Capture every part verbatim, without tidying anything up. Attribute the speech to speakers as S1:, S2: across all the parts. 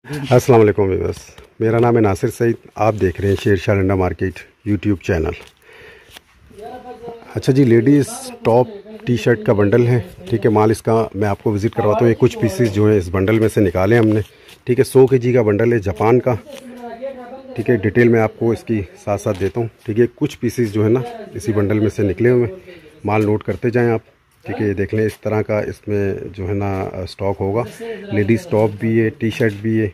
S1: अस्सलाम वालेकुम व्यूअर्स, मेरा नाम है नासिर सईद। आप देख रहे हैं शेरशाह अंडा मार्केट यूट्यूब चैनल। अच्छा जी, लेडीज़ टॉप टी शर्ट का बंडल है। ठीक है, माल इसका मैं आपको विज़िट करवाता हूँ। ये कुछ पीसेस जो है इस बंडल में से निकाले हमने। ठीक है, सौ के जी का बंडल है जापान का। ठीक है, डिटेल में आपको इसकी साथ साथ देता हूँ। ठीक है, कुछ पीसेस जो है ना इसी बंडल में से निकले हुए, माल नोट करते जाएँ आप। ठीक है, ये देख लें, इस तरह का इसमें जो है ना स्टॉक होगा। लेडीज़ टॉप भी है, टी शर्ट भी है।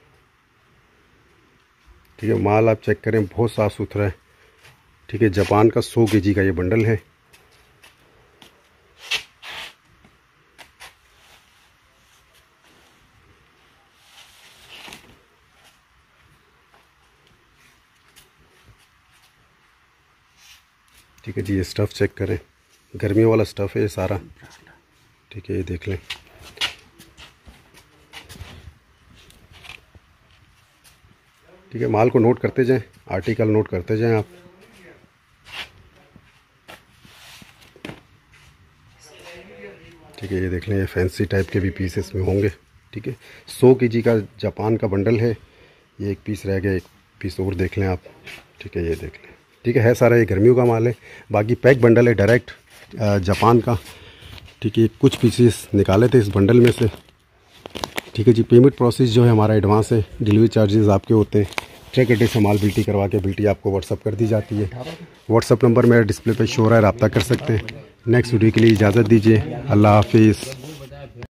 S1: ठीक है, माल आप चेक करें, बहुत साफ़ सुथरा है। ठीक है, जापान का सौ के जी का ये बंडल है। ठीक है जी, ये स्टफ़ चेक करें, गर्मियों वाला स्टफ़ है ये सारा। ठीक है, ये देख लें। ठीक है, माल को नोट करते जाएं, आर्टिकल नोट करते जाएं आप। ठीक है, ये देख लें, ये फैंसी टाइप के भी पीस इसमें होंगे। ठीक है, सौ के जी का जापान का बंडल है। ये एक पीस रह गया, एक पीस और देख लें आप। ठीक है, ये देख लें। ठीक है है सारा ये गर्मियों का माल है। बाकी पैक बंडल है डायरेक्ट जापान का। ठीक है, कुछ पीसेस निकाले थे इस बंडल में से। ठीक है जी, पेमेंट प्रोसेस जो है हमारा एडवांस है, डिलीवरी चार्जेस आपके होते हैं। ट्रक अड्डे से माल बिल्टी करवा के बिल्टी आपको व्हाट्सअप कर दी जाती है। व्हाट्सअप नंबर मेरा डिस्प्ले पे शो हो रहा है, रब्ता कर सकते हैं। नेक्स्ट वीडियो के लिए इजाज़त दीजिए। अल्लाह हाफिज़।